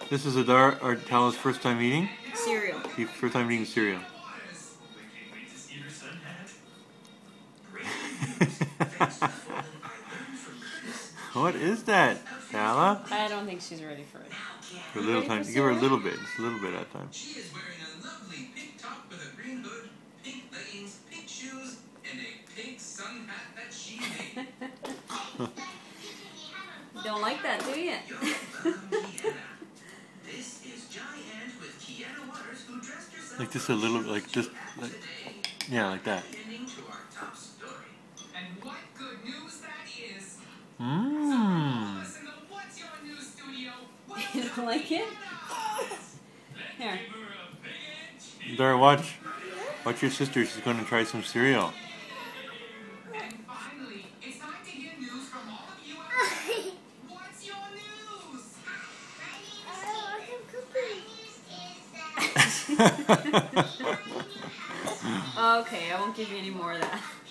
This is Adar or Tala's first time eating? Cereal. First time eating cereal. What is that, Tala? I don't think she's ready for it. For a little time. Give her a little bit. Just a little bit at a time. She is wearing a lovely pink top with a green hood, pink leggings, pink shoes, and a pink sun hat that she made. Don't like that, do you? This is Giant with Kiana Waters, who dressed herself Like just a little, like just, like, yeah, like that. ending to our top story. And what good news that is. Mmm. Listen to What's Your News Studio. You don't like it? Here. Dara, watch. Watch your sister. She's going to try some cereal. And finally, it's time to hear news from all of you out there. What's your news? Okay, I won't give you any more of that.